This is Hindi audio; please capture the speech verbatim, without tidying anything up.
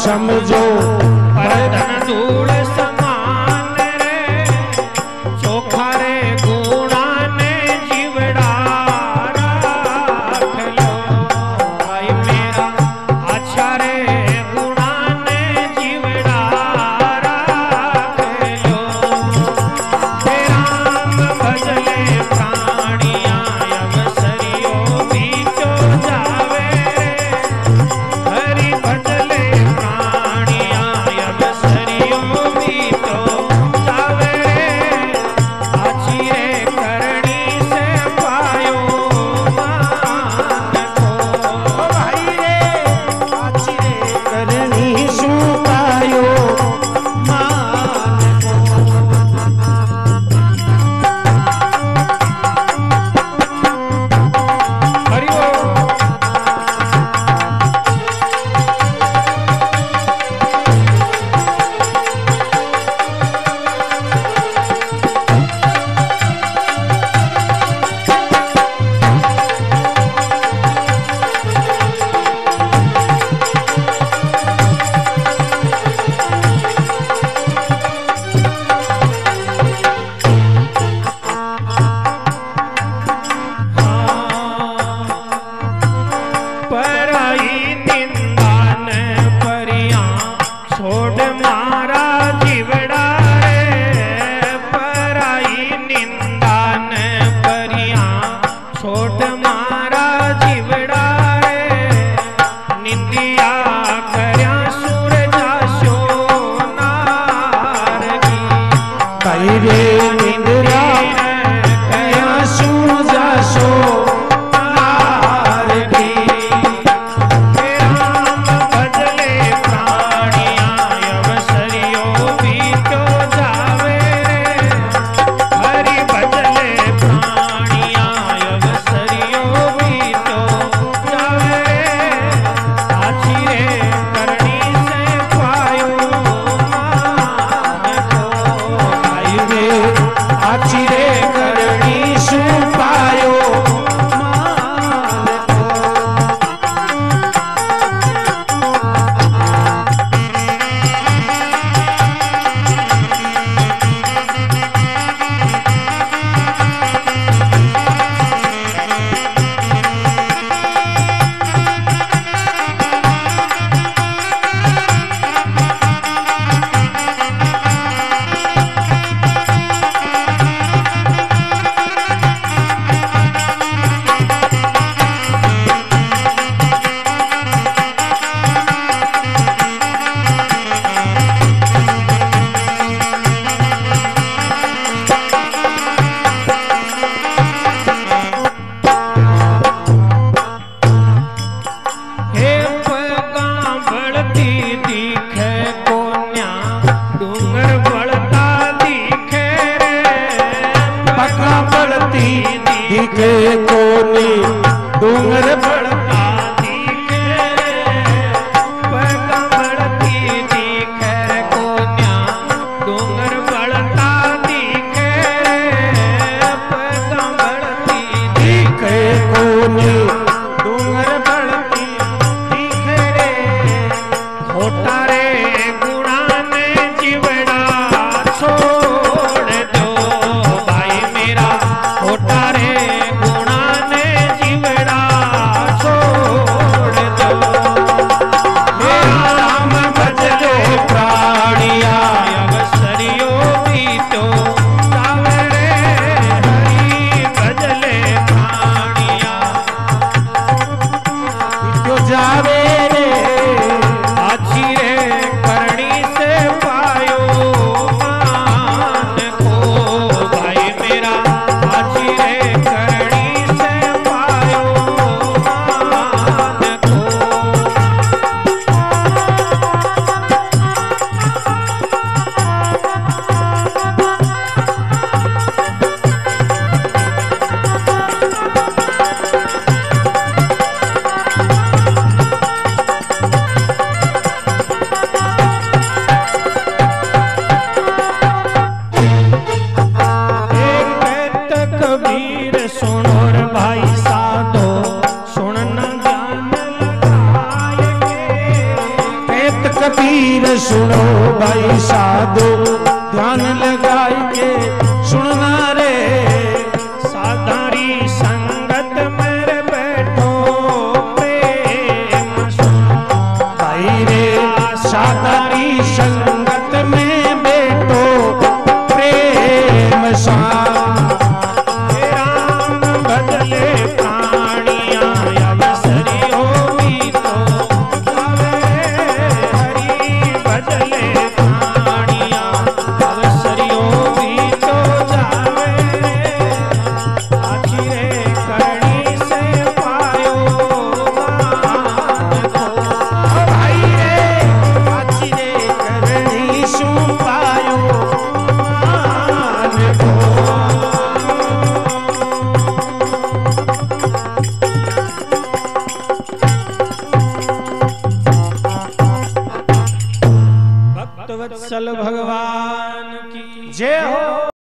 समझो परधन धूल समान रे चोखा रे गुणा ने जीवड़ा राख लो भाई मेरा अच्छा रे गुणा ने जीवड़ा राख लो हे राम भजले प्राणिया अवसरियो बीचो जावे हरि भजले प्राणिया अवसरियो बीचो जावे आची रे करणी से पायो मान को भाई रे आची रे करनी शू पायो मान को हरि बोल पराई निंदा न परिया छोड़ मारा जीवड़ा रे पराई निंदा न परिया छोड़ मारा जीवड़ा रे निंदिया करया सूरजा सोनार की भाई रे निंद्रा कया शू जासो नार की हे राम भजले प्राणिया अवसरियो बीचो जावे हरि भजले प्राणिया अवसरियो बीचो जावे आची रे करणी से पायो मान को भाई रे आची रे करनी शू पायो मान को हे पगा बढ़ती दिखे कोन्या डूंगर बढ़ता दिखे रे पका बढ़ती दिखे कोनी डूंगर बढ़ता दिखे रे पगा बढ़ती दिखे रे कोन्या डूंगर बढ़ता दिखे रे पगा बढ़ती दिखे कोनी डूंगर बढ़ती दिखे रे खोटा रे गुणा ने जीवड़ा छोड़ दो भाई मेरा खोटा रे गुणा ने जीवड़ा छोड़ दो हे राम भजले प्राणिया अवसरियो बीतो जावे रे हरि भजले प्राणिया जो जावे रे आची रे करणी से पायो मान को भाई मेरा आची रे करणी से पायो मान को कभी सुनो भाई साधु